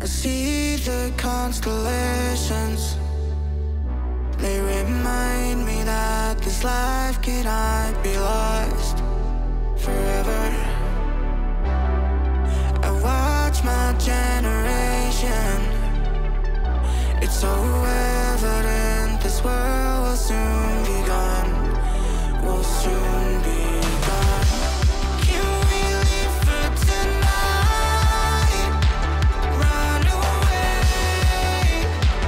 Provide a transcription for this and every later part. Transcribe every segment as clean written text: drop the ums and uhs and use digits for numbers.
I see the constellations. They remind me that this life cannot be lost forever. I watch my generation. It's so evident this world will soon be gone. Will soon be gone. Can we leave for tonight? Run away.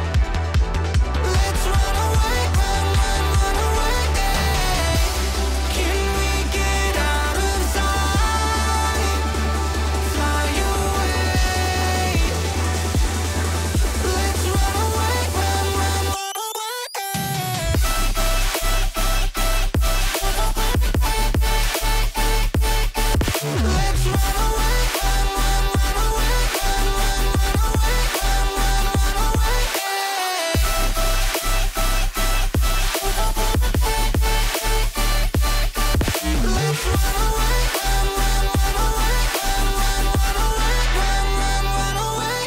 Let's run away, run away. Can we get out of sight? Fly away. Let's run away, run away. Let's run away, run away, run away, run away. Let's run away, run away, run away.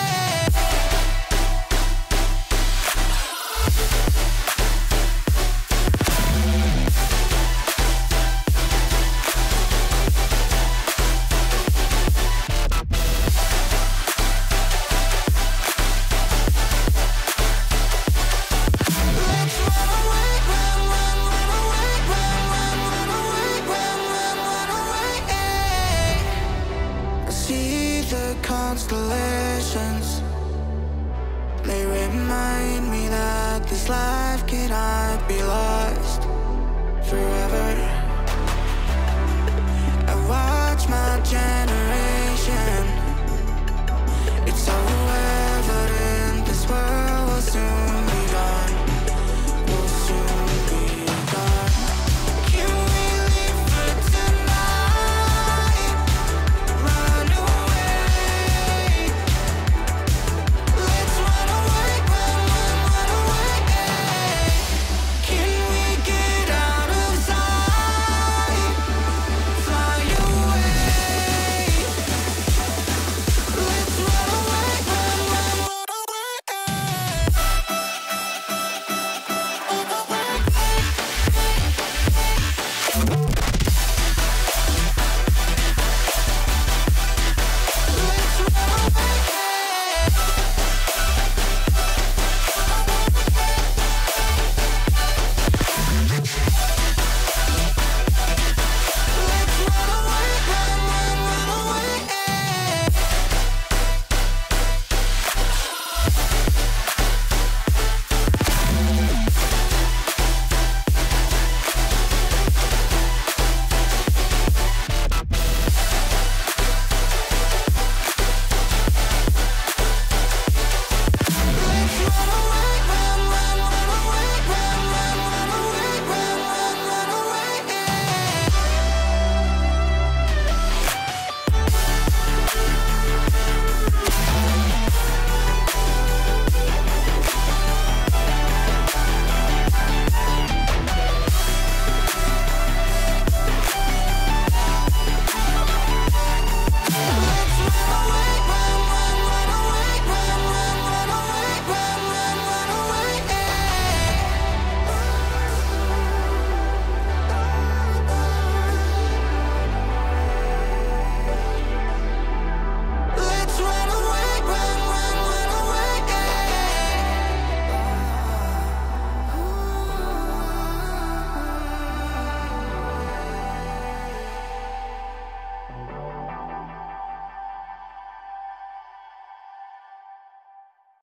I see the constellations. They remind me that this life cannot be lost forever. I watch my